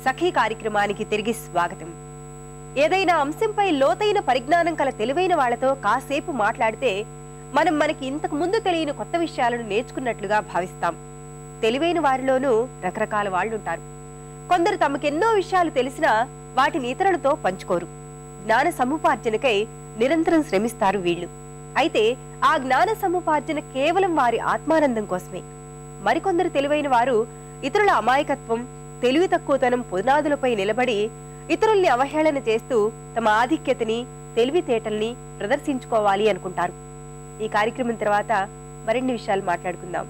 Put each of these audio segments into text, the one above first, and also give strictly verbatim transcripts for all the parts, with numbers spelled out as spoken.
సఖీ కార్యక్రమానికి తిరిగి స్వాగతం. ఏదైనా అంశంపై లోతైన పరిజ్ఞానం కల తెలివైన వాళ్లతో కాసేపు మాట్లాడితే మనం మనకి ఇంతకు ముందు తెలియని కొత్త విషయాలను నేర్చుకున్నట్లుగా భావిస్తాం. తెలివైన వారిలోనూ రకరకాల వాళ్ళుంటారు. కొందరు తమకెన్నో విషయాలు తెలిసినా వాటిని ఇతరులతో పంచుకోరు. జ్ఞాన సముపార్జనకై నిరంతరం శ్రమిస్తారు వీళ్లు. అయితే ఆ జ్ఞాన సముపార్జన కేవలం వారి ఆత్మానందం కోసమే. మరికొందరు తెలివైన వారు ఇతరుల అమాయకత్వం, తెలివి తక్కువతనం పునాదులపై నిలబడి ఇతరుల్ని అవహేళన చేస్తూ తమ ఆధిక్యతని, తెలివితేటల్ని ప్రదర్శించుకోవాలి అనుకుంటారు. ఈ కార్యక్రమం తర్వాత మరిన్ని విషయాలు మాట్లాడుకుందాం.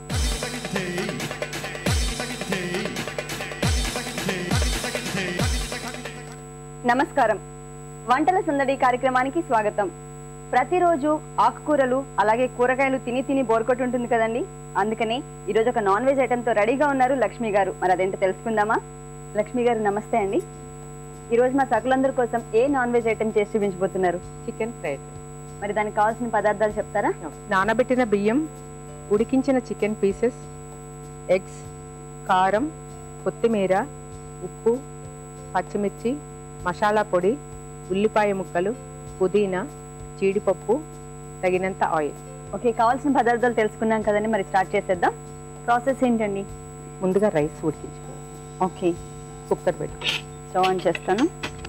నమస్కారం. వంటల సందడి కార్యక్రమానికి స్వాగతం. ప్రతిరోజు ఆకుకూరలు అలాగే కూరగాయలు తిని తిని బోర్కొట్టుంటుంది కదండి. అందుకని ఈరోజు ఒక నాన్ వెజ్ ఐటెంతో రెడీగా ఉన్నారు లక్ష్మి గారు. మరి అదేంటో తెలుసుకుందామా? లక్ష్మి గారు నమస్తే అండి. ఈరోజు మా సకులందరి కోసం ఏ నాన్ వెజ్ ఐటెం చేసి చూపించబోతున్నారు? Chicken fry. మరి దానికి కావాల్సిన పదార్థాలు చెప్తారా? నానబెట్టిన బియ్యం, ఉడికించిన చికెన్ పీసెస్, ఎగ్స్, కారం, కొత్తిమీర, ఉప్పు, పచ్చిమిర్చి, మసాలా పొడి, ఉల్లిపాయ ముక్కలు, పుదీనా, జీడిపప్పు, తగినంత ఆయిల్. ఓకే, కావాల్సిన పదార్థాలు తెలుసుకున్నాం కదండి. మరి స్టార్ట్ చేసేద్దాం. ప్రాసెస్ ఏంటండి? ముందుగా రైస్ ఉడికించుకోవాలి. ఓకే, కుక్కర్ పెట్టుకో. స్టవ్ ఆన్ చేస్తాను.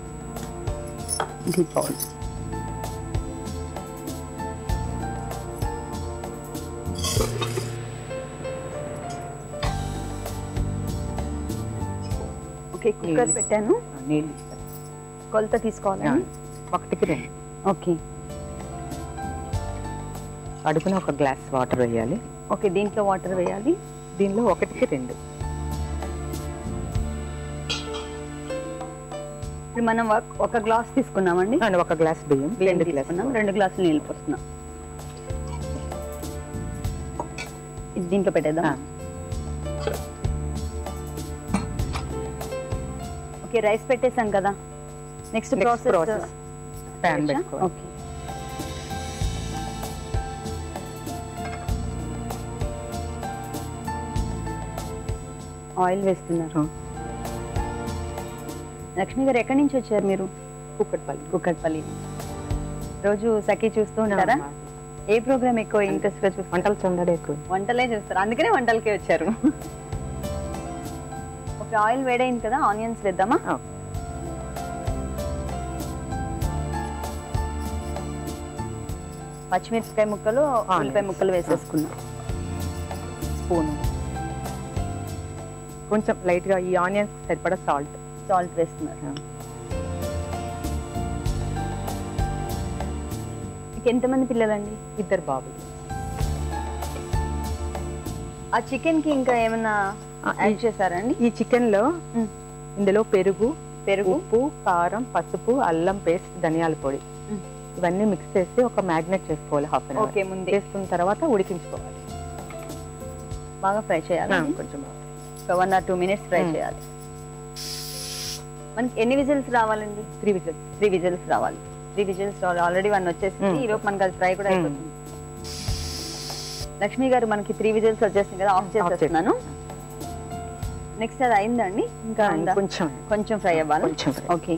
Deep bowl. ఓకే, కుక్కర్ పెట్టాను. నీళ్ళు కొలత తీసుకోవాలి. ఒకటికి రెండు. ఓకే, అడుగున ఒక గ్లాస్ వాటర్ వేయాలి. ఓకే, దీంట్లో వాటర్ వేయాలి. దీనిలో ఒకటికి రెండు. ఇప్పుడు మనం ఒక గ్లాస్ తీసుకున్నామండి. ఒక గ్లాస్ బియ్యం, రెండు తీసుకున్నాం. రెండు గ్లాసులు నీళ్ళు పోస్తున్నాం. ఇది దీంట్లో పెట్టేద్దాం. ఓకే, రైస్ పెట్టేసాం కదా. నెక్స్ట్ ప్రాసెస్ ప్యాన్ పెట్టుకోవాలి. ఓకే, ఆయిల్ వేస్తున్నారు. లక్ష్మి గారు ఎక్కడి నుంచి వచ్చారు మీరు? కుక్కట్పల్లి. కుక్కట్పల్లి. రోజు సఖీ చూస్తూ ఉంటారా? ఏ ప్రోగ్రామ్ ఎక్కువ ఇంట్రెస్ట్ గా చూస్తారు? వంటలు సందడి ఎక్కువ. వంటలే చూస్తారు, అందుకనే వంటలకే వచ్చారు. ఒక ఆయిల్ వేడైంది కదా, ఆనియన్స్ వేద్దామా? పచ్చిమిరపకాయ ముక్కలు, ఉల్లిపాయ ముక్కలు వేసేసుకున్నాం. స్పూన్ కొంచెం లైట్ గా ఈ ఆనియన్స్ సరిపడా సాల్ట్ సాల్ట్ వేస్తున్నారు. ఎంతమంది పిల్లలండి? ఇద్దరు బాబులు. ఆ చికెన్ కి ఇంకా ఏమన్నా యాడ్ చేశారండి? ఈ చికెన్ లో ఇందులో పెరుగు, పెరుగు, ఉప్పు, కారం, పసుపు, అల్లం పేస్ట్, ధనియాల పొడి ఇవన్నీ మిక్స్ చేసి ఒక మ్యాగ్నెట్ చేసుకోవాలి. Half an hour. ఓకే, ముందు చేసుకున్న తర్వాత ఉడికించుకోవాలి. బాగా ఫ్రై చేయాలి. కొంచెం one or two minutes fry చేయాలి. మనకి ఎన్ని విజిల్స్ రావాలండి? Three whistles. త్రీ విజిల్స్ రావాలి. త్రీ విజిల్స్ రావాలి. ఆల్రెడీ వన్ వచ్చేసింది. ఈ లోపు మనకి అది ఫ్రై కూడా అయిపోతుంది. లక్ష్మి గారు, మనకి త్రీ విజిల్స్ వచ్చేసింది కదా, ఆఫ్ చేసేస్తున్నాను. నెక్స్ట్ అది అయిందండి? ఇంకా కొంచెం కొంచెం ఫ్రై అవ్వాలి. కొంచెం. ఓకే,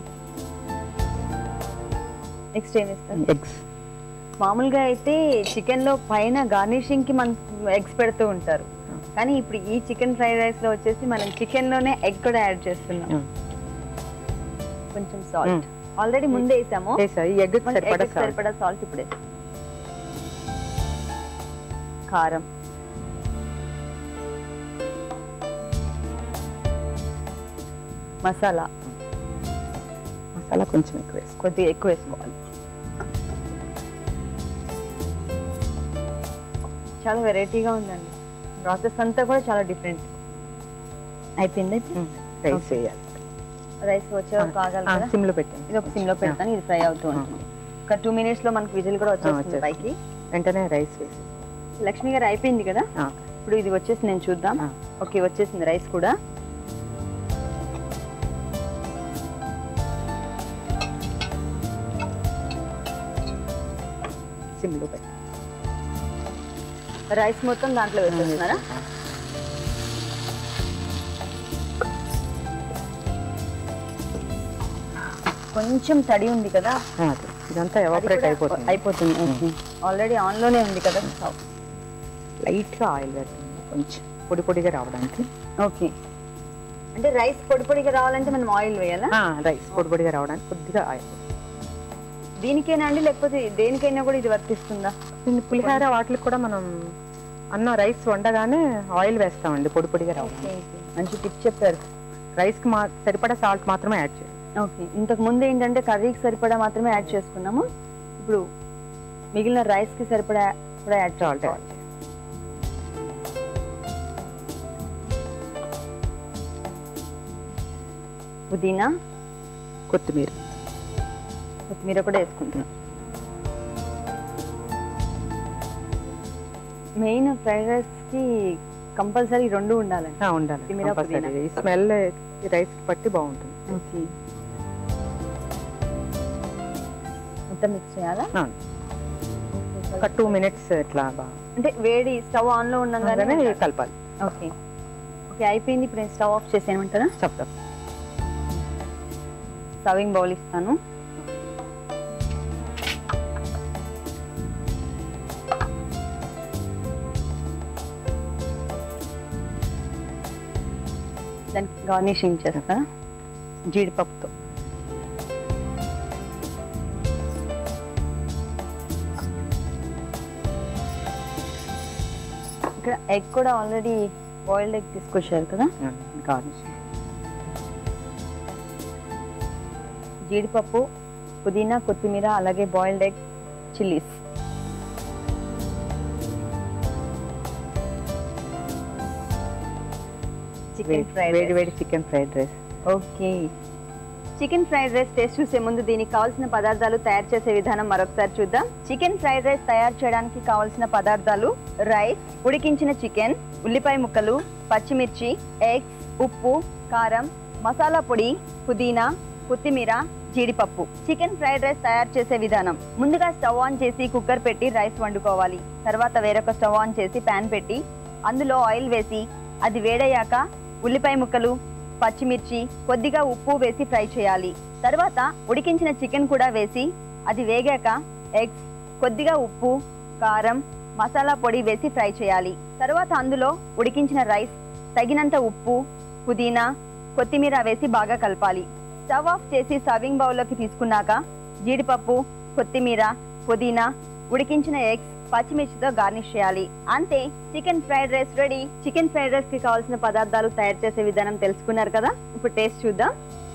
నెక్స్ట్ ఏం వేస్తారు? ఎగ్స్. మామూలుగా అయితే చికెన్ లో పైన గార్నిషింగ్ కి మనం ఎగ్స్ పెడుతూ ఉంటారు, కానీ ఇప్పుడు ఈ చికెన్ ఫ్రైడ్ రైస్ లో వచ్చేసి మనం చికెన్ లోనే ఎగ్ కూడా యాడ్ చేస్తున్నాం. కొంచెం సాల్ట్ ఆల్రెడీ ముందే వేసాము. ఎగ్ సరిపడా సాల్ట్ ఇప్పుడు వేసాం. కారం, మసాలా మసాలా కొంచెం ఎక్కువ వేసుకో. కొద్దిగా ఎక్కువ వేసుకోవాలి. చాలా వెరైటీగా ఉందండి. ప్రాసెస్ అంతా కూడా చాలా డిఫరెంట్. అయిపోయింది. రైస్ వేయాలి. రైస్ వచ్చే వరకు ఆగాలి కదా. సిమ్ లో పెట్టాను. ఇది ఒక సిమ్ లో పెడతాను. ఇది ఫ్రై అవుతూ ఉంటుంది. ఒక టూ మినిట్స్ లో మనకి విజిల్ కూడా వచ్చేస్తుంది పైకి. వెంటనే రైస్ వేసి. లక్ష్మి గారు అయిపోయింది కదా. ఇప్పుడు ఇది వచ్చేసి నేను చూద్దాం. ఓకే, వచ్చేసింది రైస్ కూడా. సిమ్ లో పెట్టాను. రైస్ మొత్తం దాంట్లో వేసేస్తున్నారా? కొంచెం తడి ఉంది కదా, అది ఇదంతా ఎవాపరేట్ అయిపోతుంది అయిపోతుంది. ఆల్రెడీ ఆన్ లోనే ఉంది కదా స్టవ్. లైట్ గా ఆయిల్ వేస్తుంది కొంచెం పొడి పొడిగా రావడానికి. ఓకే, అంటే రైస్ పొడి పొడిగా రావాలంటే మనం ఆయిల్ వేయాలా? రైస్ పొడి పొడిగా రావడానికి కొద్దిగా ఆయిల్. దీనికైనా అండి లేకపోతే దేనికైనా కూడా ఇది వర్తిస్తుందా? పులిహార వాటికి కూడా మనం అన్న రైస్ వండగానే ఆయిల్ వేస్తామండి పొడి పొడిగా రావాలి. మంచి టిప్ చెప్పారు. రైస్ కి మా సరిపడా సాల్ట్ మాత్రమే యాడ్ చేయాలి. ఓకే, ఇంతకు ముందు ఏంటంటే కర్రీకి సరిపడా మాత్రమే యాడ్ చేసుకున్నాము, ఇప్పుడు మిగిలిన రైస్ కి సరిపడా కూడా యాడ్ సాల్ట్ చేయాలి. పుదీనా, కొత్తిమీర కొత్తిమీర కూడా వేసుకుంటున్నాం. మెయిన్ ఫ్రైడ్ రైస్ కి కంపల్సరీ రెండు ఉండాలండి. ఉండాలి, కొత్తిమీర, పుదీనా. ఈ స్మెల్ రైస్ కి పట్టి బాగుంటుంది. ఓకే, మొత్తం మిక్స్ చేయాలా? ఒక టూ మినిట్స్ ఇట్లా అంటే వేడి స్టవ్ ఆన్ లో ఉండగానే కలపాలి. ఓకే ఓకే అయిపోయింది. ఇప్పుడు నేను స్టవ్ ఆఫ్ చేసేయమంటారా? చెప్తాం. సర్వింగ్ బౌల్ ఇస్తాను. దానికి గార్నిషింగ్ చేస్తా జీడిపప్పుతో. ఇక్కడ ఎగ్ కూడా ఆల్రెడీ బాయిల్డ్ ఎగ్ తీసుకొచ్చారు కదా, గార్నిష్. జీడిపప్పు, పుదీనా, కొత్తిమీర, అలాగే boiled egg, chillies. Chicken fried వేడి వేడి chicken fried rice. Okay, chicken fried rice taste చూసే ముందు దీనికి కావాల్సిన పదార్థాలు తయారు చేసే విధానం మరొకసారి చూద్దాం. చికెన్ ఫ్రైడ్ రైస్ తయారు చేయడానికి కావాల్సిన పదార్థాలు: రైస్, ఉడికించిన చికెన్, ఉల్లిపాయ ముక్కలు, పచ్చిమిర్చి, ఎగ్స్, ఉప్పు, కారం, మసాలా పొడి, పుదీనా, కొత్తిమీర, జీడిపప్పు. చికెన్ ఫ్రైడ్ రైస్ తయారు చేసే విధానం: ముందుగా స్టవ్ ఆన్ చేసి కుక్కర్ పెట్టి రైస్ వండుకోవాలి. తర్వాత వేరొక స్టవ్ ఆన్ చేసి ప్యాన్ పెట్టి అందులో ఆయిల్ వేసి అది వేడయ్యాక ఉల్లిపాయ ముక్కలు, పచ్చిమిర్చి, కొద్దిగా ఉప్పు వేసి ఫ్రై చేయాలి. తర్వాత ఉడికించిన చికెన్ కూడా వేసి అది వేగాక ఎగ్స్, కొద్దిగా ఉప్పు, కారం, మసాలా పొడి వేసి ఫ్రై చేయాలి. తర్వాత అందులో ఉడికించిన రైస్, తగినంత ఉప్పు, పుదీనా, కొత్తిమీర వేసి బాగా కలపాలి. స్టవ్ ఆఫ్ చేసి సర్వింగ్ బౌల్లోకి తీసుకున్నాక జీడిపప్పు, కొత్తిమీర, పుదీనా, ఉడికించిన ఎగ్స్, పచ్చిమిర్చితో గార్నిష్ చేయాలి. అంతే, chicken fried rice ready. Chicken fried rice కి కావాల్సిన పదార్థాలు తయారు చేసే విధానం తెలుసుకున్నారు కదా, ఇప్పుడు టేస్ట్ చూద్దాం.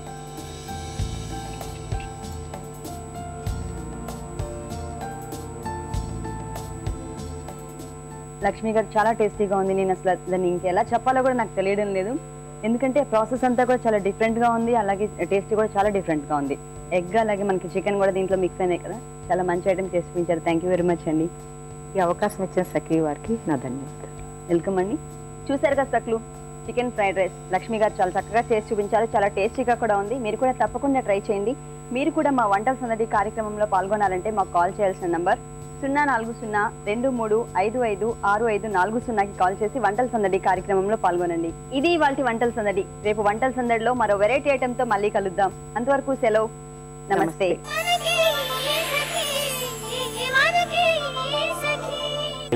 లక్ష్మి గారు చాలా టేస్టీగా ఉంది. నేను అసలు దాన్ని ఇంకెలా చెప్పాలో కూడా నాకు తెలియడం లేదు, ఎందుకంటే ప్రాసెస్ అంతా కూడా చాలా డిఫరెంట్ గా ఉంది, అలాగే టేస్ట్ కూడా చాలా డిఫరెంట్ గా ఉంది. ఎగ్ అలాగే మనకి చికెన్ కూడా దీంట్లో మిక్స్ అయినాయి కదా, చాలా మంచి ఐటమ్ చేసి చూపించారు. థ్యాంక్ యూ వెరీ మచ్ అండి. ఈ అవకాశం ఇచ్చిన సఖీ వారికి నా ధన్యవాదాలు. వెల్కమ్ అండి. చూసారు కదా సక్లు, chicken fried rice Lakshmi garu చాలా చక్కగా చేసి చూపించారు, చాలా టేస్టీగా కూడా ఉంది. మీరు కూడా తప్పకుండా ట్రై చేయండి. మీరు కూడా మా వంటల సందడి కార్యక్రమంలో పాల్గొనాలంటే మాకు కాల్ చేయాల్సిన నంబర్ సున్నా నాలుగు సున్నా రెండు మూడు ఐదు ఐదు ఆరు ఐదు నాలుగు సున్నాకి కాల్ చేసి వంటల సందడి కార్యక్రమంలో పాల్గొనండి. ఇది ఇవాల్టి వంటల సందడి. రేపు వంటల సందడిలో మరో వెరైటీ ఐటెంతో మళ్ళీ కలుద్దాం. అంతవరకు సెలవు, నమస్తే.